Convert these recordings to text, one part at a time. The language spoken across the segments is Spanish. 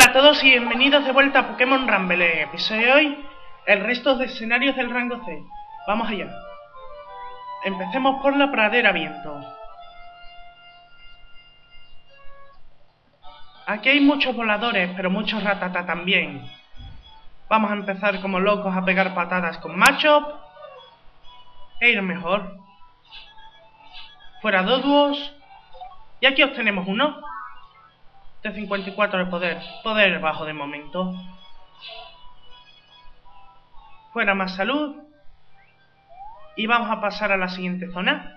Hola a todos y bienvenidos de vuelta a Pokémon Rumble. Episodio de hoy, el resto de escenarios del rango C. Vamos allá. Empecemos por la pradera viento. Aquí hay muchos voladores, pero muchos ratata también. Vamos a empezar como locos a pegar patadas con Machop. E ir mejor. Fuera Doduos. Y aquí obtenemos uno. De 54 de poder. Poder bajo de momento. Fuera más salud. Y vamos a pasar a la siguiente zona.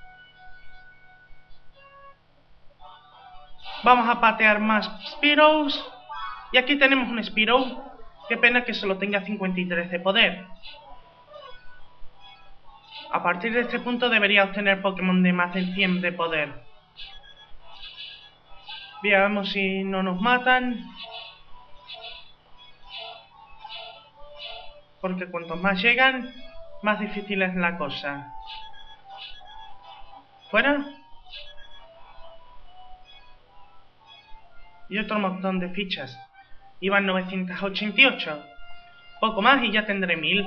Vamos a patear más Spearows. Y aquí tenemos un Spearow. Qué pena que solo tenga 53 de poder. A partir de este punto debería obtener Pokémon de más de 100 de poder. Veamos si no nos matan. Porque cuanto más llegan, más difícil es la cosa. Fuera. Y otro montón de fichas. Iban 988. Poco más y ya tendré 1000.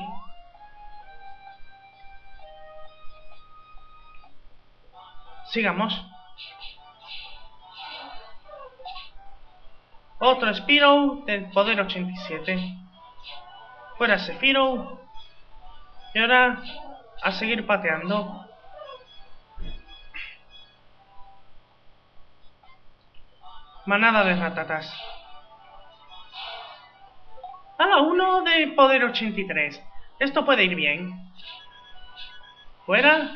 Sigamos. Otro Spearow de poder 87. Fuera Sephiroth. Y ahora a seguir pateando. Manada de ratatas. Uno de poder 83. Esto puede ir bien. Fuera.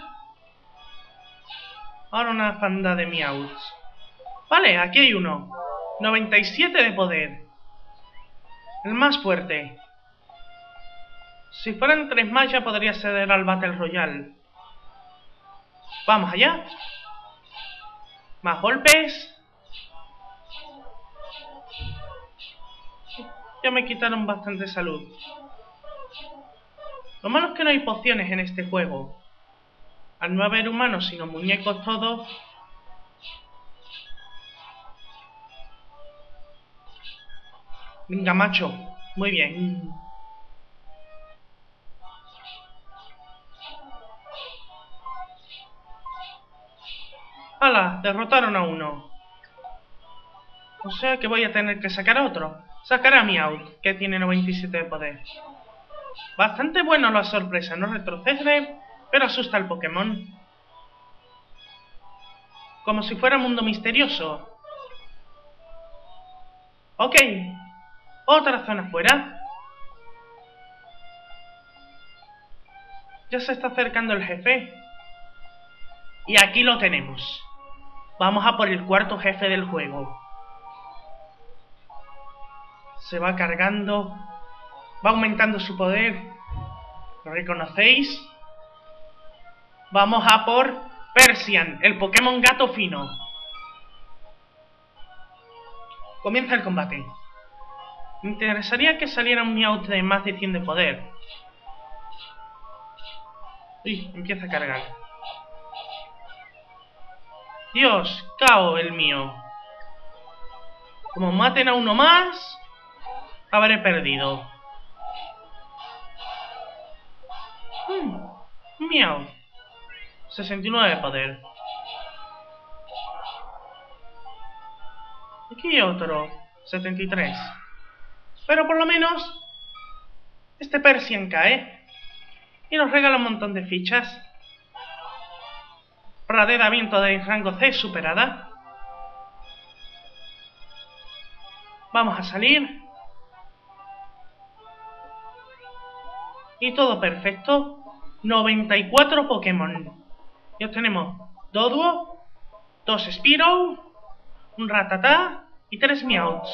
Ahora una panda de Meowths. Vale, aquí hay uno. 97 de poder. El más fuerte. Si fueran 3 más ya podría acceder al Battle Royale. Vamos allá. Más golpes. Ya me quitaron bastante salud. Lo malo es que no hay pociones en este juego. Al no haber humanos sino muñecos todos. Venga, macho. Muy bien. ¡Hala! Derrotaron a uno. O sea que voy a tener que sacar a otro. Sacaré a Meowth, que tiene 97 de poder. Bastante bueno la sorpresa. No retrocede, pero asusta al Pokémon. Como si fuera mundo misterioso. Ok. Otra zona fuera. Ya se está acercando el jefe. Y aquí lo tenemos. Vamos a por el cuarto jefe del juego. Se va cargando. Va aumentando su poder. ¿Lo reconocéis? Vamos a por Persian, el Pokémon gato fino. Comienza el combate. Me interesaría que saliera un Meowth de más de 100 de poder. Uy, empieza a cargar. Dios, cao el mío. Como maten a uno más, habré perdido. Meowth. 69 de poder. Aquí hay otro. 73. Pero por lo menos este Persian cae. Y nos regala un montón de fichas. Pradera viento de rango C superada. Vamos a salir. Y todo perfecto. 94 Pokémon. Y obtenemos Doduo, 2 Spearow, un Rattata y 3 Meowths.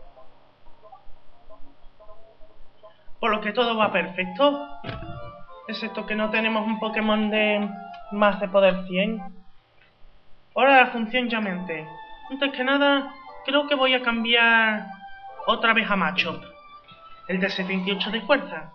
Por lo que todo va perfecto. Excepto que no tenemos un Pokémon de más de poder 100. Ahora la función llamente. Antes que nada, creo que voy a cambiar otra vez a Machop. El de 78 de fuerza.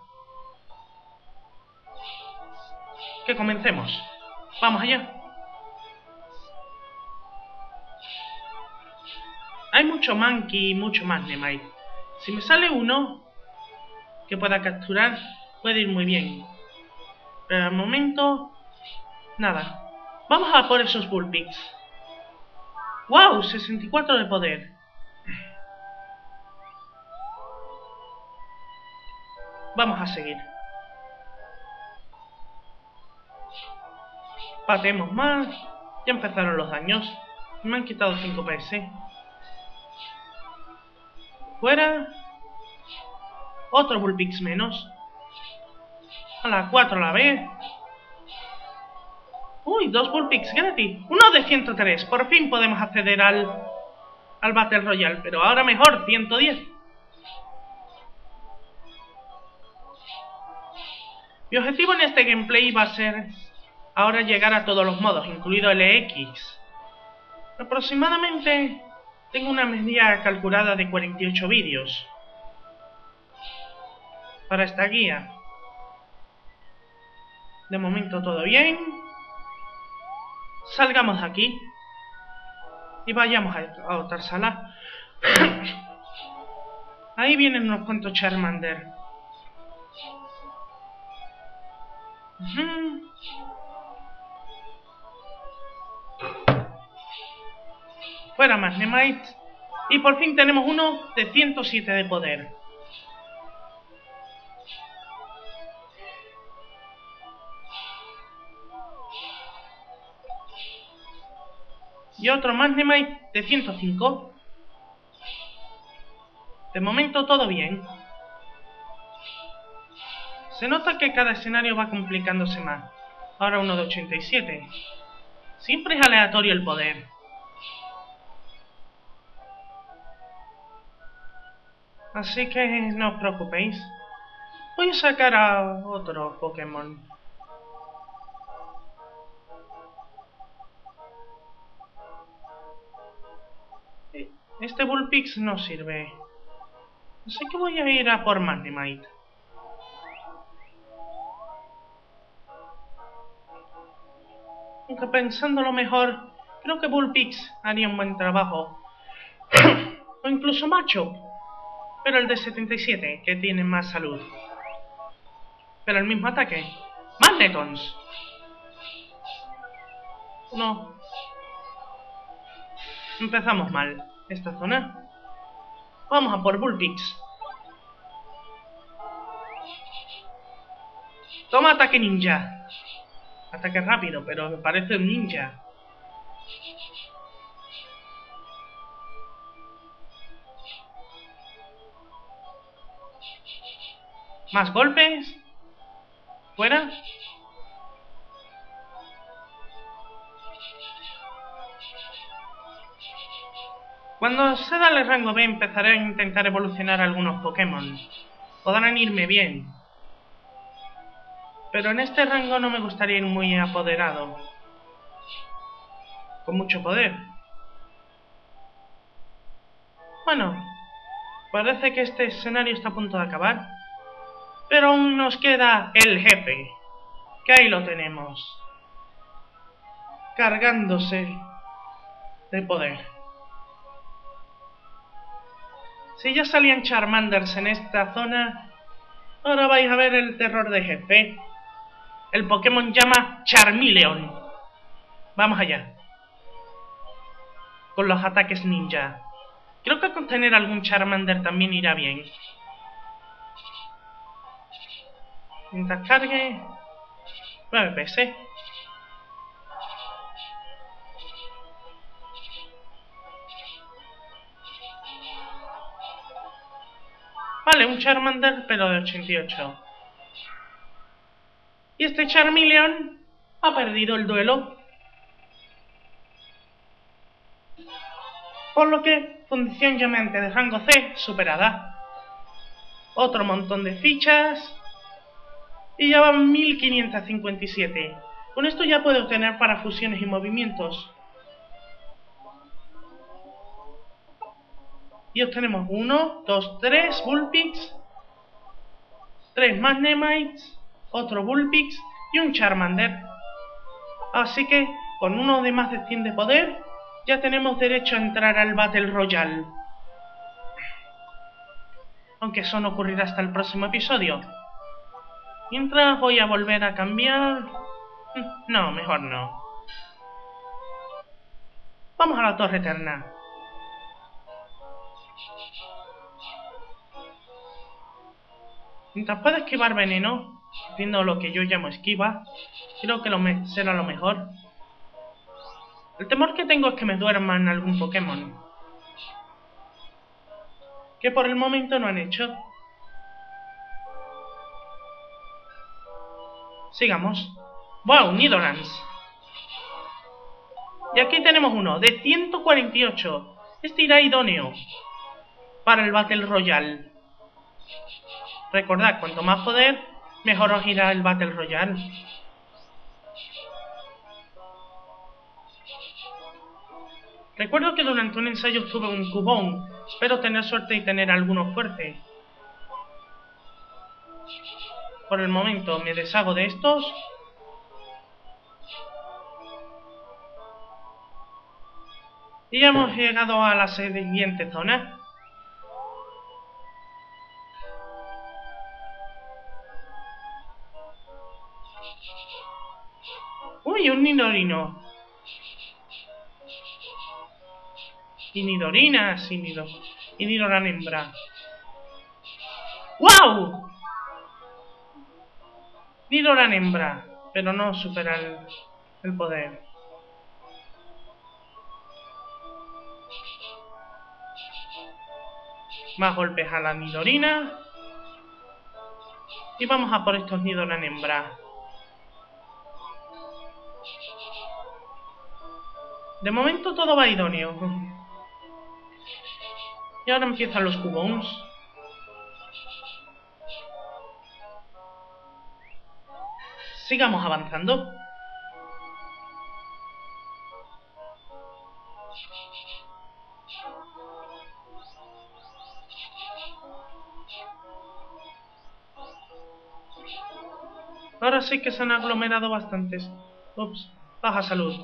Que comencemos. Vamos allá. Hay mucho Monkey y mucho Magnemite. Si me sale uno que pueda capturar, puede ir muy bien. Pero al momento, nada. Vamos a por esos Bullpix. ¡Wow! 64 de poder. Vamos a seguir. Pateemos más. Ya empezaron los daños. Me han quitado 5 PS. Fuera. Otro Bullpix menos. A la 4 a la vez. Uy, 2 Bullpix gratis. Uno de 103. Por fin podemos acceder al Battle Royale. Pero ahora mejor, 110. Mi objetivo en este gameplay va a ser ahora llegar a todos los modos, incluido el EX. Aproximadamente tengo una medida calculada de 48 vídeos para esta guía. De momento todo bien. Salgamos de aquí y vayamos a otra sala. Ahí vienen unos cuantos Charmander. Fuera Magnemite. Y por fin tenemos uno de 107 de poder. Y otro Magnemite de 105. De momento todo bien. Se nota que cada escenario va complicándose más. Ahora uno de 87. Siempre es aleatorio el poder. Así que no os preocupéis. Voy a sacar a otro Pokémon. Este Bullpix no sirve. Así que voy a ir a por Magnemite. Aunque pensándolo mejor, creo que Bullpix haría un buen trabajo. O incluso Machop. Pero el de 77, que tiene más salud. Pero el mismo ataque. Magnetons. No. Empezamos mal esta zona. Vamos a por Bullpix. Toma ataque ninja. Ataque rápido, pero me parece un ninja. Más golpes. Fuera. Cuando se da el rango B empezaré a intentar evolucionar algunos Pokémon. Podrán irme bien. Pero en este rango no me gustaría ir muy apoderado. Con mucho poder. Bueno, parece que este escenario está a punto de acabar. Pero aún nos queda el jefe. Que ahí lo tenemos. Cargándose de poder. Si ya salían Charmanders en esta zona, ahora vais a ver el terror de jefe. El Pokémon llama Charmeleon. Vamos allá. Con los ataques ninja. Creo que con tener algún Charmander también irá bien. Mientras cargue... 9 PS. Vale, un Charmander, pero de 88. Y este Charmeleon ha perdido el duelo. Por lo que, condición llamante de rango C superada. Otro montón de fichas. Y ya van 1557. Con esto ya puedo obtener para fusiones y movimientos. Y obtenemos 1, 2, 3 Bullpix, 3 Magnemites, otro Bullpix y un Charmander. Así que con uno de más de 100 de poder Ya tenemos derecho a entrar al Battle Royale. Aunque eso no ocurrirá hasta el próximo episodio. Mientras voy a volver a cambiar... No, mejor no. Vamos a la Torre Eterna. Mientras pueda esquivar veneno, haciendo lo que yo llamo esquiva, creo que será lo mejor. El temor que tengo es que me duerman algún Pokémon. Que por el momento no han hecho. Sigamos. ¡Wow! Nidorans. Y aquí tenemos uno de 148. Este irá idóneo para el Battle Royale. Recordad, cuanto más poder, mejor os irá el Battle Royale. Recuerdo que durante un ensayo tuve un Cubone. Espero tener suerte y tener alguno fuerte. Por el momento me deshago de estos. Y ya hemos llegado a la siguiente zona. ¡Uy! Un Nidorino. Y Nidorinas y Nidoran hembra. ¡Wow! Nidoran hembra, pero no supera el poder. Más golpes a la Nidorina. Y vamos a por estos Nidoran hembra. De momento todo va idóneo. Y ahora empiezan los Cubones. Sigamos avanzando. Ahora sí que se han aglomerado bastantes. Ups, baja salud.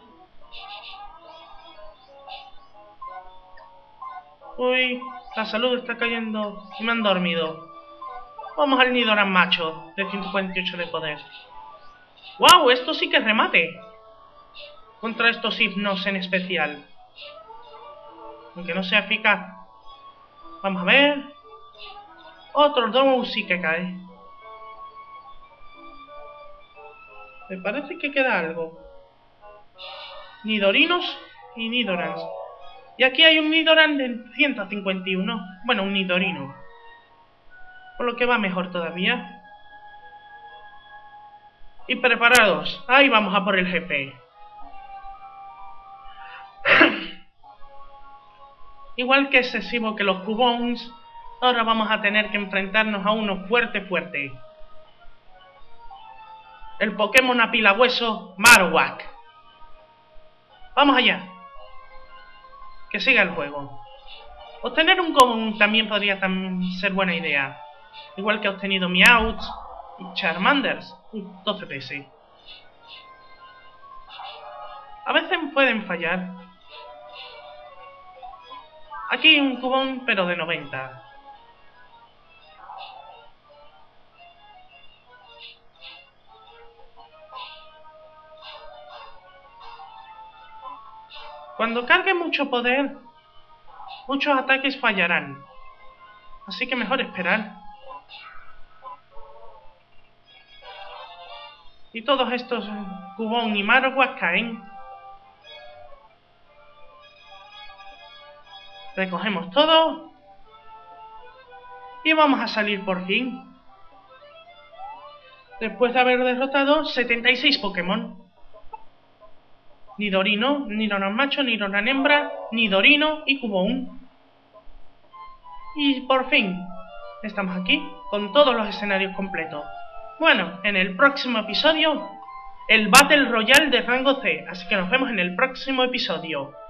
Uy, la salud está cayendo y me han dormido. Vamos al Nidoran macho de 148 de poder. ¡Wow! Esto sí que es remate. Contra estos hipnos en especial. Aunque no sea eficaz. Vamos a ver. Otro Domo sí que cae. Me parece que queda algo. Nidorinos y Nidorans. Y aquí hay un Nidoran de 151. Bueno, un Nidorino. Por lo que va mejor todavía. Y preparados. Ahí vamos a por el jefe. Igual que excesivo que los Cubones, ahora vamos a tener que enfrentarnos a uno fuerte. El Pokémon Apilahueso Marowak. Vamos allá. Que siga el juego. Obtener un Cubone también podría ser buena idea. Igual que he obtenido Meowth y Charmanders. 12 PS. A veces pueden fallar. Aquí hay un Cubone pero de 90. Cuando cargue mucho poder, muchos ataques fallarán. Así que mejor esperar. Y todos estos Cubone y Marowak caen. Recogemos todo. Y vamos a salir por fin. Después de haber derrotado 76 Pokémon. Nidorino, Nidoran macho, Nidoran hembra, Nidorino y Cubone. Y por fin, estamos aquí con todos los escenarios completos. Bueno, en el próximo episodio, el Battle Royale de rango C. Así que nos vemos en el próximo episodio.